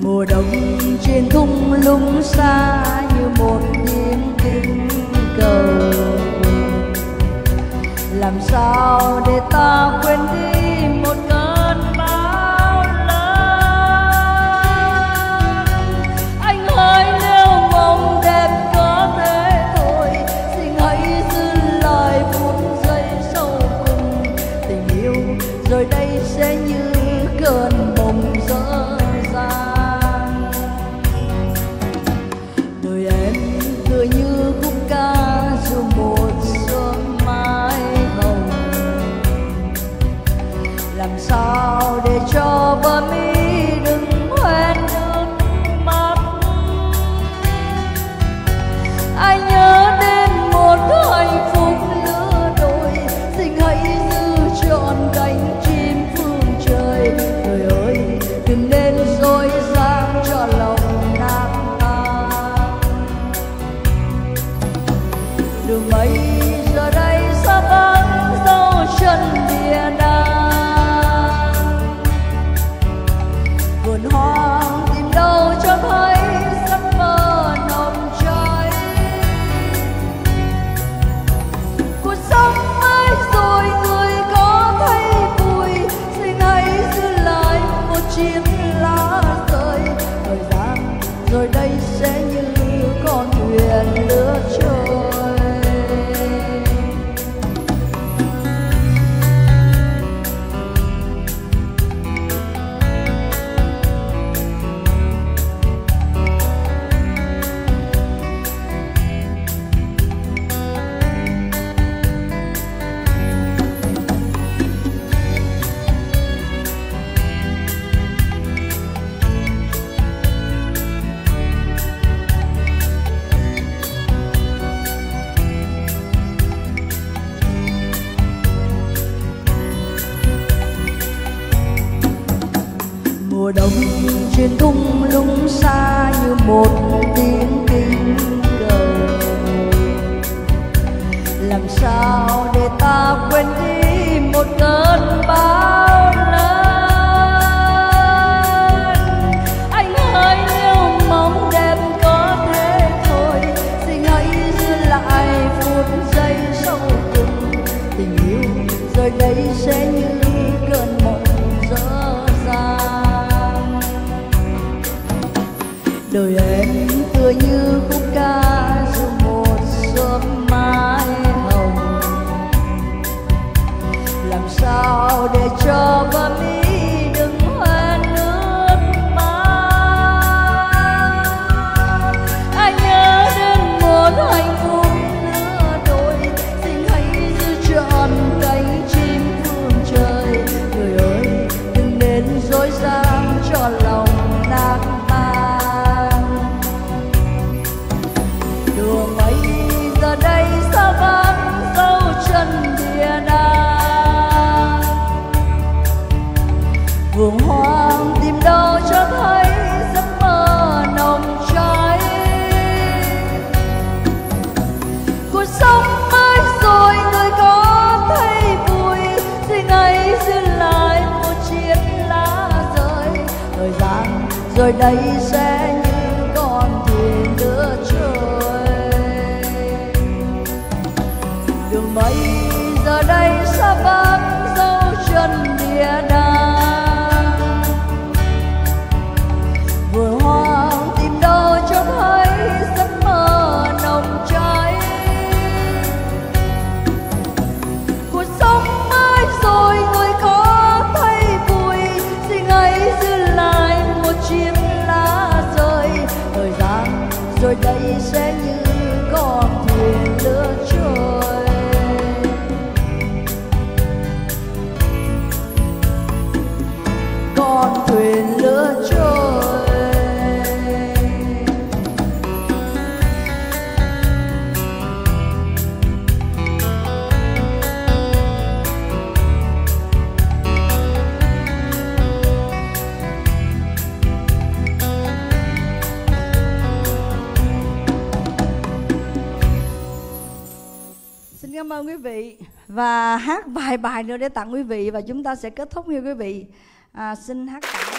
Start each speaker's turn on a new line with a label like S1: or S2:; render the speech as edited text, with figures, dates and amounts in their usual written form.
S1: Mùa đông trên thung lũng xa như một tiếng kinh cầu. Làm sao để ta quên đi một cơn bão lớn. Anh ơi nếu mong đẹp có thế thôi, xin hãy giữ lại phút giây sau cùng. Tình yêu rồi đây sẽ như cơn mộng dở dang. Đời em tựa như khúc ca dù một sớm mai hồng. Làm sao để cho bờ mi đừng hoen nước mắt. Ai nhớ đến một hạnh phúc lứa đôi, xin hãy giữ trọn cánh chim phương trời. Đời ơi đừng nên dối gian cho lòng nàng ta. Đường mây giờ đây xa vắng dấu chân địa đàng. Vườn hoang tìm đâu cho thấy giấc mơ nồng cháy. Cuộc sống mãi rồi người có thấy vui, xin hãy giữ lại một chiếc lá rơi. Thời gian rồi đây sẽ như con thuyền lứa trôi. Mùa đông trên thung lũng xa như một tiếng kinh cầu. Làm sao để ta quên đi một cơn bão lớn. Anh ơi nếu mong đẹp có thế thôi, xin hãy giữ lại phút giây sau cùng. Tình yêu rồi đây sẽ như cơn mộng dở dang. Đời em tựa như khúc ca dù một sớm mai hồng. Làm sao để cho bờ mi đừng hoen nước mắt. Anh nhớ đến một hạnh phúc lứa đôi, xin hãy giữ trọn cánh chim phương trời. Người ơi đừng nên dối gian cho lòng nàng ta. Đường mây giờ đây xa vắng dấu chân địa đàng. Vườn hoang tìm đâu cho thấy giấc mơ nồng cháy. Cuộc sống mới rồi người có thấy vui, xin hãy giữ lại một chiếc lá rơi. Thời gian rồi đây sẽ như con thuyền lứa trôi. Đường mây giờ đây xa vắng dấu chân địa đàng. Vườn hoang tìm đâu cho thấy giấc mơ nồng cháy. Cuộc sống mới rồi người có thấy vui, xin hãy giữ lại một chiếc lá rơi. Thời gian rồi đây sẽ như con thuyền lứa trôi. Con thuyền lứa trôi. Xin cảm ơn quý vị và hát vài bài nữa để tặng quý vị và chúng ta sẽ kết thúc như quý vị. Xin hát tặng.